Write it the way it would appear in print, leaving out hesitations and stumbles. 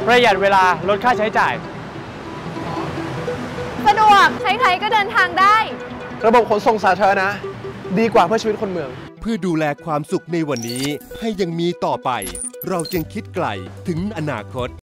ประหยัดเวลาลดค่าใช้จ่ายสะดวกใครๆก็เดินทางได้ระบบขนส่งสาธารณะดีกว่าเพื่อชีวิตคนเมืองเพื่อดูแลความสุขในวันนี้ให้ยังมีต่อไปเราจึงคิดไกลถึงอนาคต